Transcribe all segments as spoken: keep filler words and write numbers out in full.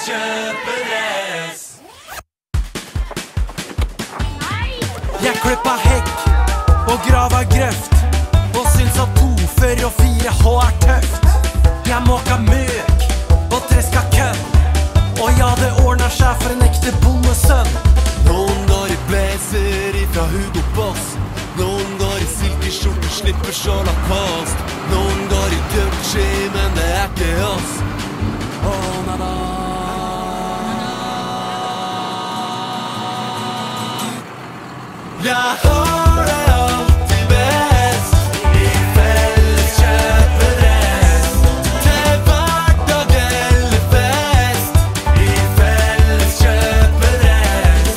kjøpedress. Jeg klippa hekk og grava grøft, og syns at to, før og fire H er tøft. Jeg måka møk og treska kønn, og ja, det ordner seg for en ekte bondesønn. Noen går i blazer ifra Hugo Boss, noen går i silkeskjorte, slipper så Lacoste. Noen går i Gucci, men det er ikke oss. Oh, nada. Jeg har det alltid best i felles kjøpedress. Til hverdag eller fest i felles kjøpedress.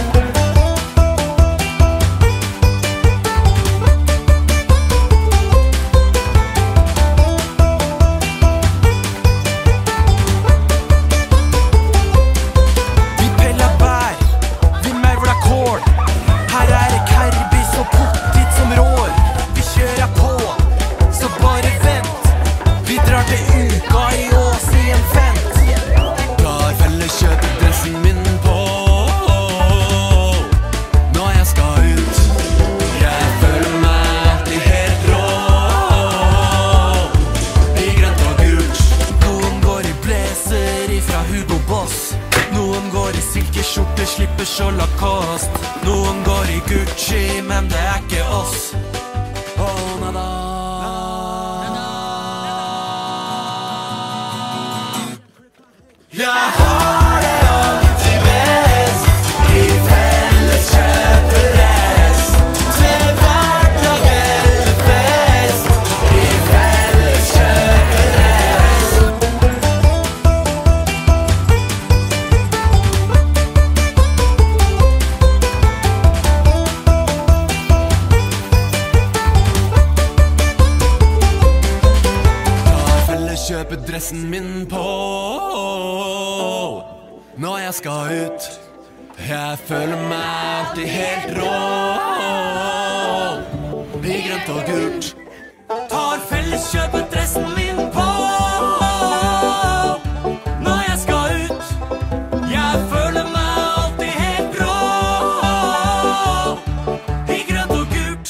Vi peller bær, vi mevler kål. Her er det kerbis og pottit som rår. Vi kjører på, så bare vent. Vi drar til uka i Ås i en fent. Tar felleskjøpedressen min på når jeg skal ut. Jeg føler meg alltid helt rå i grønt og gult. Noen går i blazer ifra Hugo Boss, noen går i silkeskjorte, slipper så Lacoste. Noen går i Gucci, men det er ikke oss. Oh, nada. Jeg har det alltid best i felles kjøpedress. Til hverdag eller fest i felles kjøpedress. Tar felleskjøpedressen min på når jeg skal ut. Jeg føler meg alltid helt rå i grønt og gult. Tar felleskjøpedressen min på når jeg skal ut. Jeg føler meg alltid helt rå i grønt og gult.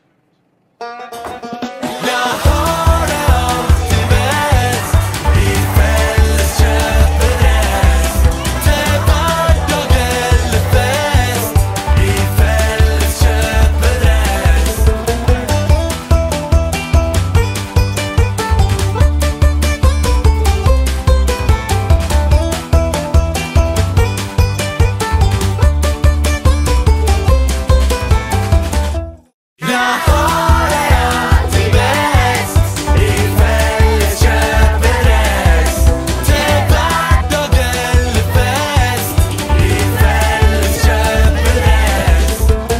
Jeg har det alltid best i felles kjøpedress. Til hverdag eller fest i felles kjøpedress. Jeg har det alltid best i felles kjøpedress. Til hverdag eller fest i felles kjøpedress.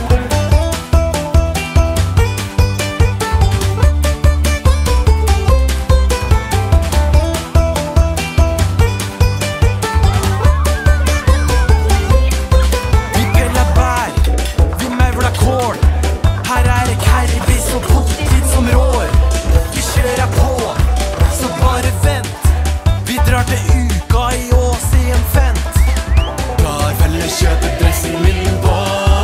Vi peller bær, vi mevler kål. Her er det kerbis og pottit som rår. Vi kjører på, så bare vent. Vi drar til uka i Ås i en fent. Tar felleskjøpedressen min på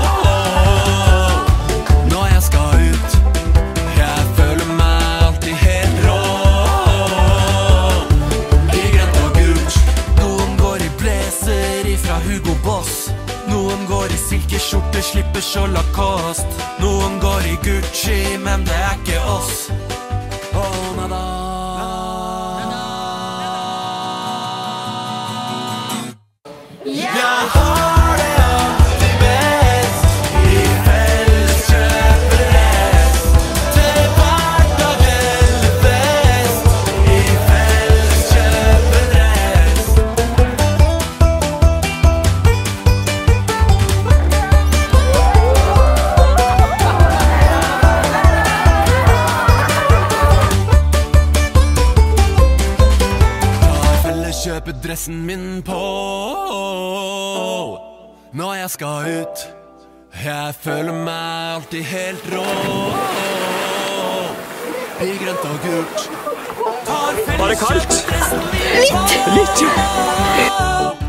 når jeg skal ut. Jeg føler meg alltid helt rå i grønt og gult. Noen går i blazer ifra Hugo Boss, noen går i silkeskjorte, slipper så Lacoste. Noen går i Gucci, men det er ikke oss. Oh, nada. Jeg har det alltid best i felles kjøpedress. Til hverdag eller fest i felles kjøpedress. Tar felleskjøpedressen min på når jeg skal ut. Jeg føler meg alltid helt rå i grønt og gult. Tar Var det kaldt? Litt. Litt, ja.